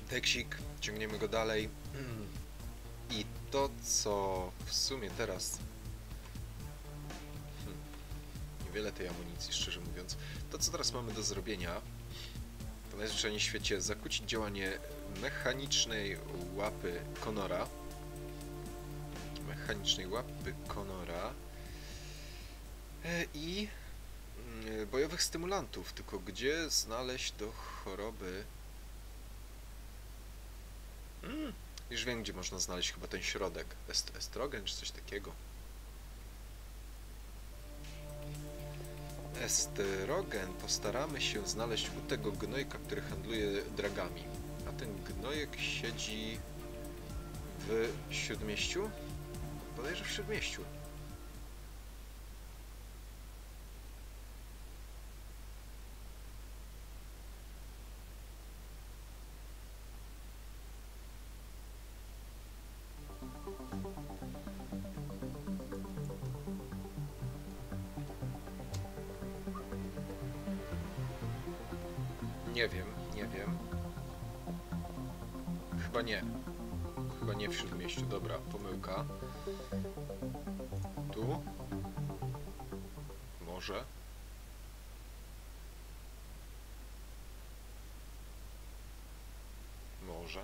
Teksik, ciągniemy go dalej. I to, co w sumie teraz... Niewiele tej amunicji, szczerze mówiąc. To, co teraz mamy do zrobienia, to najzwyczajniej w świecie zakłócić działanie mechanicznej łapy Connora. I bojowych stymulantów. Tylko gdzie znaleźć do choroby... Już wiem, gdzie można znaleźć chyba ten środek. Estrogen czy coś takiego. Estrogen postaramy się znaleźć u tego gnojka, który handluje dragami. A ten gnojek siedzi w Śródmieściu? Bodajże w Śródmieściu. Nie wiem. Chyba nie. Chyba nie w Śródmieściu. Dobra, pomyłka. Tu? Może? Może?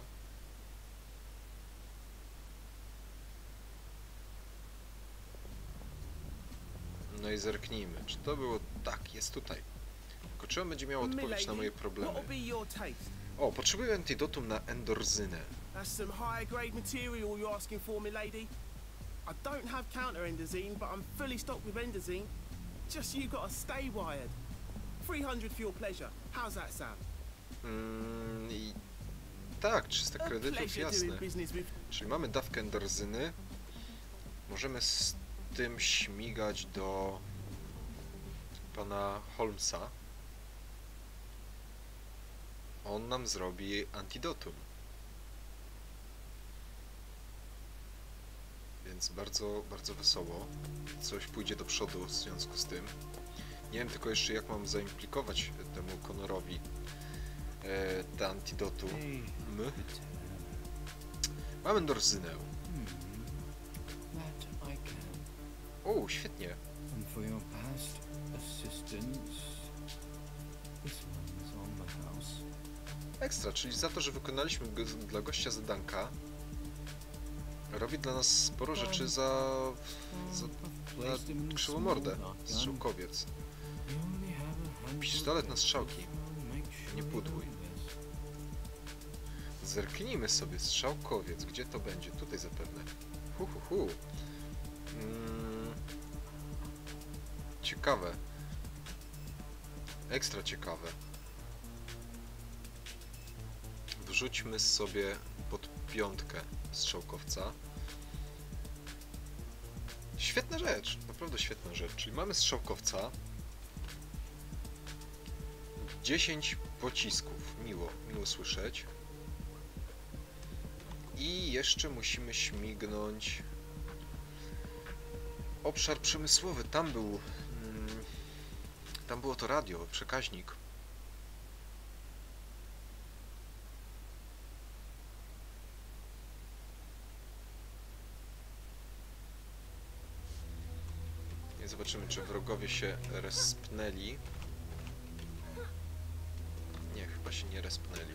No i zerknijmy. Czy to było... Tak, jest tutaj. Tylko czy on będzie miał odpowiedź na moje problemy? O, potrzebuję antidotum na endorzynę. That's some high grade material you're asking for, my lady. I don't have counter endazine, but I'm fully stocked with endazine. Just you gotta stay wired. 300 for your pleasure. How's that sound? I... Tak, 300 kredytów, jasne. Czyli mamy dawkę endorzyny. Możemy z tym śmigać do pana Holmesa. On nam zrobi antidotum. Więc bardzo, bardzo wesoło. Coś pójdzie do przodu w związku z tym. Nie wiem tylko jeszcze, jak mam zaimplikować temu Connorowi te antidotum. Mamy endorzinę. O, świetnie. Ekstra, czyli za to, że wykonaliśmy dla gościa zadanka, robi dla nas sporo rzeczy za krzywą mordę. Strzałkowiec. Pistolet na strzałki. Nie pudłuj. Zerknijmy sobie. Strzałkowiec. Gdzie to będzie? Tutaj zapewne. Ciekawe. Ekstra ciekawe. Wrzućmy sobie pod piątkę strzałkowca. Świetna rzecz, naprawdę świetna rzecz. Czyli mamy strzałkowca. 10 pocisków. Miło słyszeć. I jeszcze musimy śmignąć obszar przemysłowy. Tam było to radio, przekaźnik. I zobaczymy, czy wrogowie się respnęli. Nie, chyba się nie respnęli.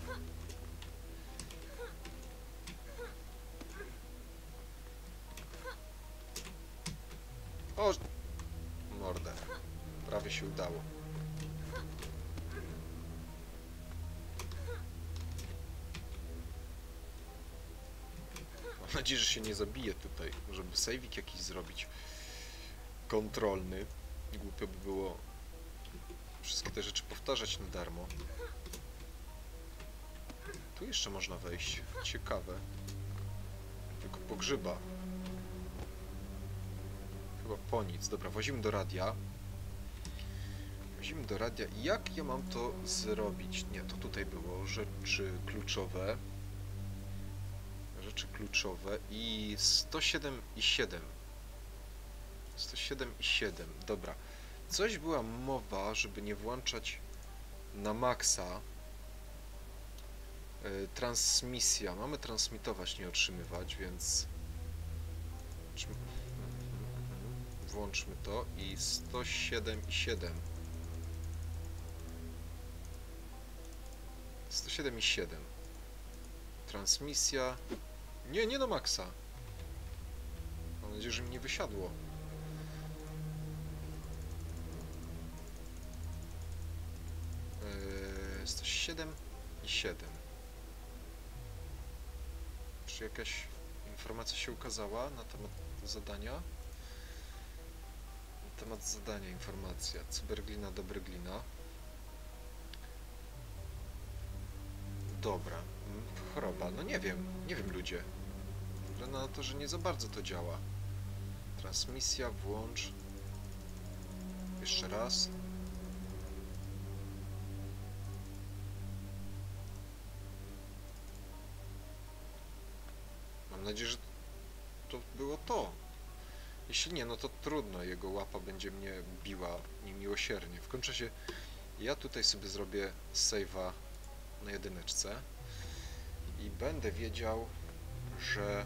O! Mordę. Prawie się udało. Mam nadzieję, że się nie zabije tutaj. Żeby save'ik jakiś zrobić. Kontrolny. Głupio by było wszystkie te rzeczy powtarzać na darmo. Tu jeszcze można wejść. Ciekawe. Tylko po grzyba. Chyba po nic. Dobra, wozimy do radia. Wozimy do radia. Jak ja mam to zrobić? Nie, to tutaj było. Rzeczy kluczowe. Rzeczy kluczowe. I 107 i 7. 107 i 7. Dobra. Coś była mowa, żeby nie włączać na maksa Transmisja. Mamy transmitować, nie otrzymywać, więc... Włączmy to i 107,7. 107,7. Transmisja. Nie do maksa. Mam nadzieję, że mi nie wysiadło. Yy, 107,7. Czy jakaś informacja się ukazała na temat zadania? Na temat zadania informacja. Cyberglina do Bryglina. Dobra. Choroba. No nie wiem ludzie. Wygląda na to, że nie za bardzo to działa. Transmisja, włącz. Jeszcze raz. Mam nadzieję, że to było to. Jeśli nie, no to trudno. Jego łapa będzie mnie biła niemiłosiernie. W końcu się ja tutaj sobie zrobię save'a na jedyneczce i będę wiedział, że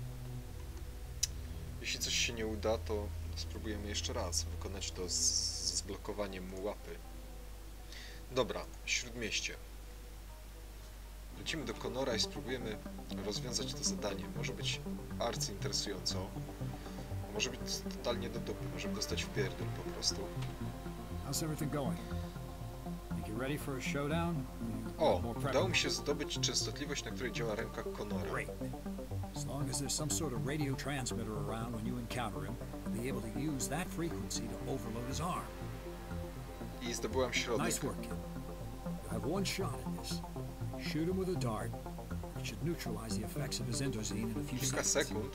jeśli coś się nie uda, to spróbujemy jeszcze raz wykonać to z zblokowaniem mu łapy. Dobra, Śródmieście. Lecimy do Connora i spróbujemy rozwiązać to zadanie. Może być arcyinteresująco, może być totalnie do dupy, możemy dostać w pierdol po prostu. How's everything going? Think you're ready for a showdown? O, udało mi się zdobyć częstotliwość, na której działa ręka Connora. Great. As long as there's some sort of radio transmitter around when you encounter him, you'll be able to use that frequency to overload his arm. I zdobyłam środek. Nice work, kid. You have one shot at this. Shoot him with a dart. It should neutralize the effects of his endosine in a few Kilka seconds. sekund.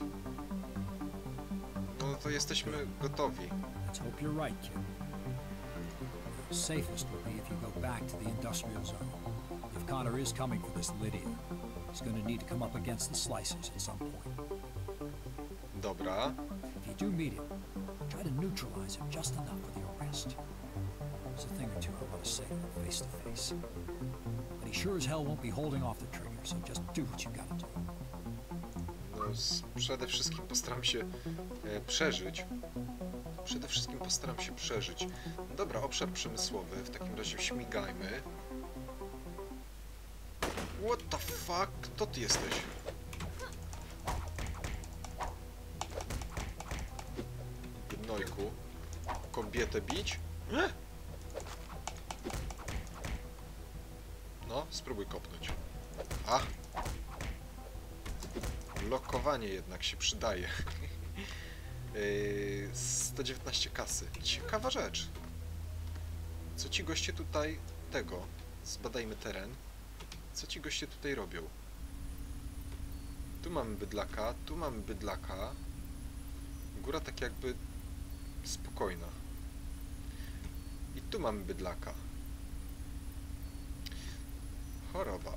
No to jesteśmy gotowi. Let's hope you're right, kid. The safest would be if you go back to the industrial zone. If Connor is coming for this Lydia, he's going to need to come up against the slicers at some point. Dobra. If you do meet him, try to neutralize him just enough for the arrest. There's a thing or two I want to say to him face to face. But he sure as hell won't be holding off the trigger, so just do what you gotta do. No, przede wszystkim postaram się przeżyć. Przede wszystkim postaram się przeżyć. Dobra, obszar przemysłowy. W takim razie śmigajmy. What the fuck? Kto ty jesteś? Gnojku. Kobietę bić? No, spróbuj kopnąć. A! Lokowanie jednak się przydaje. 119 kasy. Ciekawa rzecz. Co ci goście tutaj... Zbadajmy teren. Co ci goście tutaj robią? Tu mamy bydlaka, tu mamy bydlaka. Góra tak jakby spokojna. I tu mamy bydlaka. Choroba.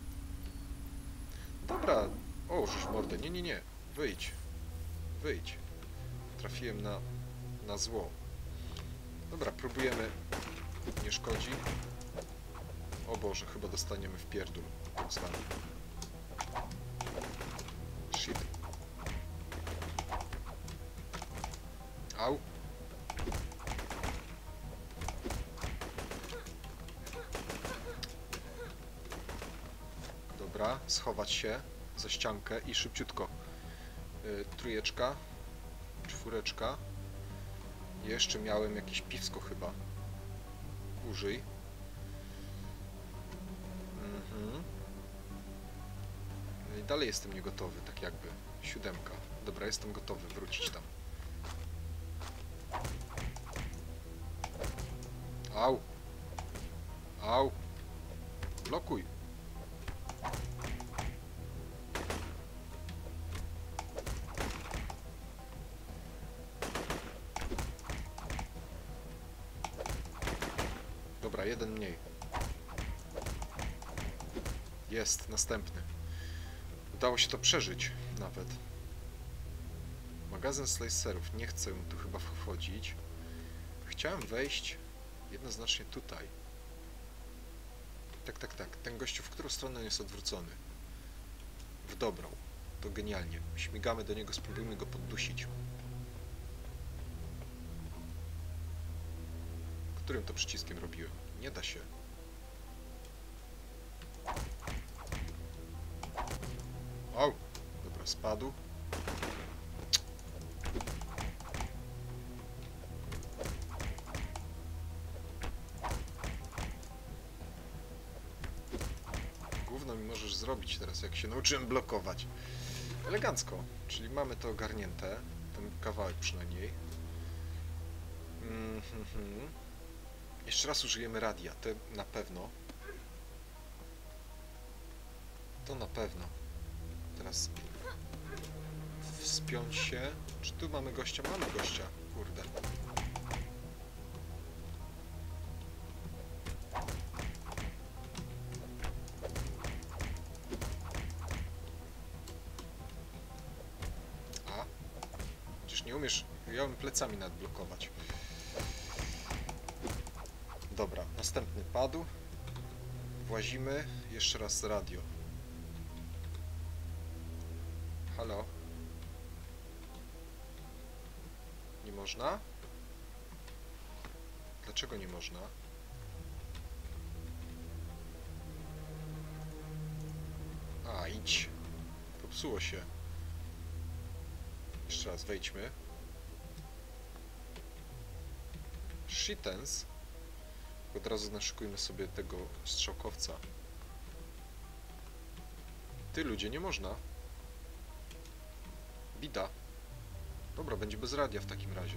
Dobra. O, żeż mordę. Nie. Wyjdź. Wyjdź. Trafiłem na zło. Dobra, próbujemy. Nie szkodzi. O Boże, chyba dostaniemy w pierdół. Tak zwany. Shit. Au. Dobra, schować się za ściankę i szybciutko. Trójeczka. Czwóreczka. Jeszcze miałem jakieś piwsko chyba. Użyj. No i dalej jestem niegotowy, tak jakby. 7. Dobra, jestem gotowy wrócić tam. Au. Au. Blokuj. Dobra, jeden mniej. Jest, następny. Udało się to przeżyć nawet. Magazyn slicerów. Nie chcę tu chyba wchodzić. Chciałem wejść jednoznacznie tutaj. Tak. Ten gościu w którą stronę jest odwrócony? W dobrą. To genialnie. Śmigamy do niego, spróbujmy go poddusić. Którym to przyciskiem robiłem? Nie da się. Au! Dobra, spadł. Gówno mi możesz zrobić teraz, jak się nauczyłem blokować. Elegancko. Czyli mamy to ogarnięte. Ten kawałek przynajmniej. Jeszcze raz użyjemy radia. To na pewno. To na pewno. Teraz wspiąć się. Czy tu mamy gościa? Mamy gościa. Kurde. A? Przecież nie umiesz. Ja bym plecami nadblokować. Dobra, następny padł. Włazimy. Jeszcze raz radio. Halo? Nie można? Dlaczego nie można? A, idź. Popsuło się. Jeszcze raz wejdźmy. Shitens. Od razu naszykujmy sobie tego strzałkowca. Ty, ludzie, nie można. Bida. Dobra, będzie bez radia w takim razie.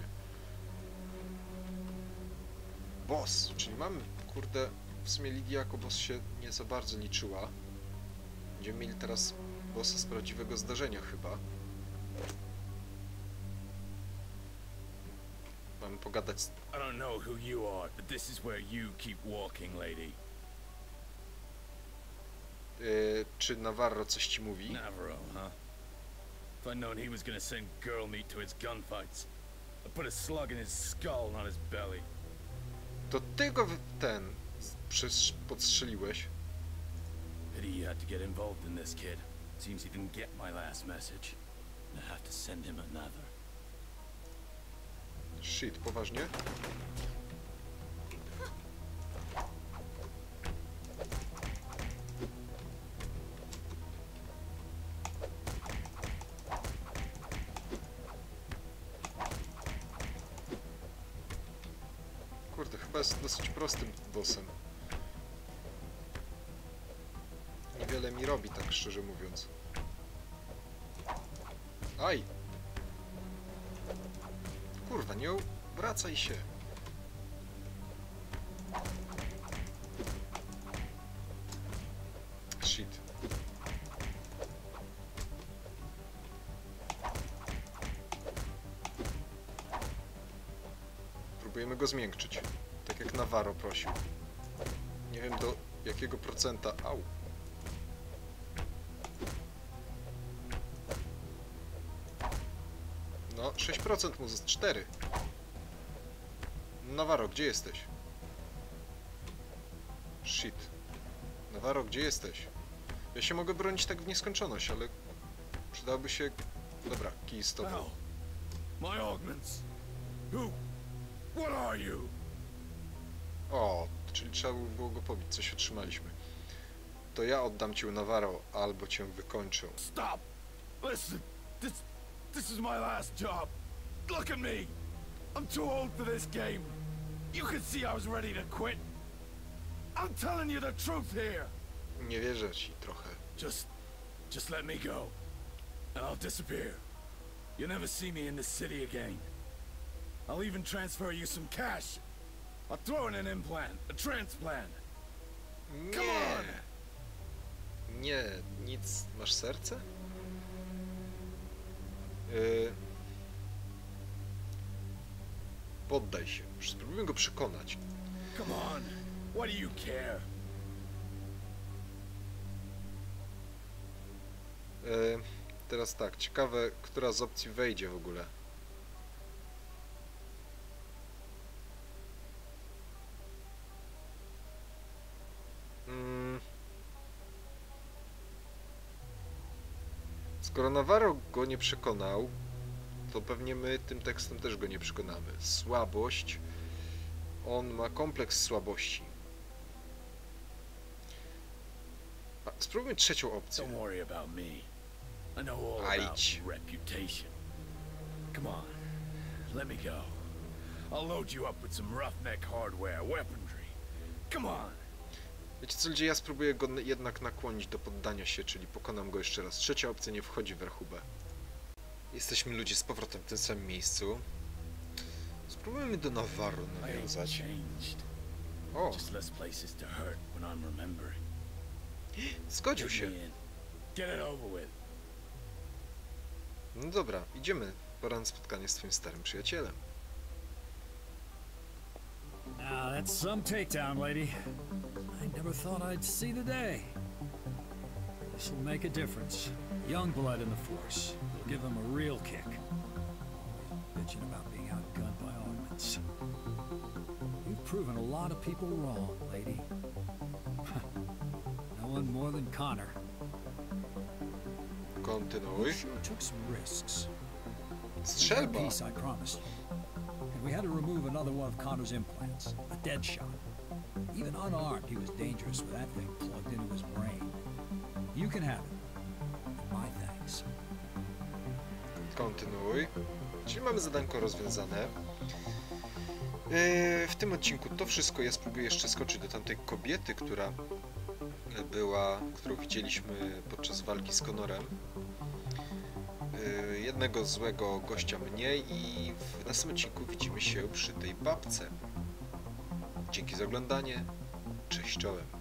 Boss, czyli mamy, kurde, w sumie Lidia jako boss się nie za bardzo liczyła. Będziemy mieli teraz bossa z prawdziwego zdarzenia chyba. Mamy pogadać z... I don't know who you are, but this is where you keep walking, lady. Czy Navarro coś ci mówi? Navarro, huh? If I'd known he was gonna send girl meat to his gunfights, I'd put a slug in his skull, not his belly. To ty go podstrzeliłeś. Pity you had to get involved in this, kid. Seems he didn't get my last message. I have to send him another. Shit, poważnie? Kurde, chyba jest dosyć prostym bossem. Niewiele mi robi, tak szczerze mówiąc. Aj! Kurwa, nie wracaj się. Shit. Próbujemy go zmiękczyć. Tak jak Navarro prosił. Nie wiem do jakiego procenta. Au. No, 6% mu z 4. Navarro, gdzie jesteś? Shit. Navarro, gdzie jesteś? Ja się mogę bronić tak w nieskończoność, ale przydałoby się... Dobra, kij z tobą. Ow. My augments. Who? What are you? O, czyli trzeba było go pobić, coś otrzymaliśmy. To ja oddam cię Navarro, albo cię wykończę. Stop! Listen, this is my last job. Look at me. I'm too old for this game. You can see I was ready to quit. I'm telling you the truth here. Nie wierzę ci trochę. Just let me go, and I'll disappear. You'll never see me in this city again. I'll even transfer you some cash. I'll throw in an implant, a transplant. Come Nie. on! Nie, nic. Masz serce? Poddaj się. Spróbujmy go przekonać. Come on! What do you care? Teraz tak, ciekawe, która z opcji wejdzie w ogóle. Skoro Navarro go nie przekonał, to pewnie my tym tekstem też go nie przekonamy. Słabość. On ma kompleks słabości. A, spróbujmy trzecią opcję. Don't worry about me. I know all about Ajdź. reputation. Come on, let me go. I'll load you up with some roughneck hardware, weaponry. Come on. Wiecie co, ludzie, ja spróbuję go jednak nakłonić do poddania się, czyli pokonam go jeszcze raz. Trzecia opcja nie wchodzi w rachubę. Jesteśmy, ludzie, z powrotem w tym samym miejscu. Spróbujemy do Navarro I ain't nawiązać. changed. O, Just less places to hurt when I'm remembering. zgodził Get się. me in. Get it over with. No dobra, idziemy. Pora na spotkanie z twoim starym przyjacielem. Now, that's some takedown, lady. I never thought I'd see the day. This'll make a difference. Young blood in the Force. It'll give them a real kick. Always bitching about being outgunned by augments. You've proven a lot of people wrong, lady. No one more than Connor. Kontynuuj. You sure took some risks. Strzelba. Piece I promised you. And we had to remove another one of Connor's implants, a dead shot. Even unarmed, he was dangerous with that thing plugged into his brain. You can have it. And my thanks. Kontynuuj. Czyli mamy zadanko rozwiązane. W tym odcinku to wszystko. Ja spróbuję jeszcze skoczyć do tamtej kobiety, którą widzieliśmy podczas walki z Connorem. Jednego złego gościa mniej i w następnym odcinku widzimy się przy tej babce. Dzięki za oglądanie. Cześć czołem.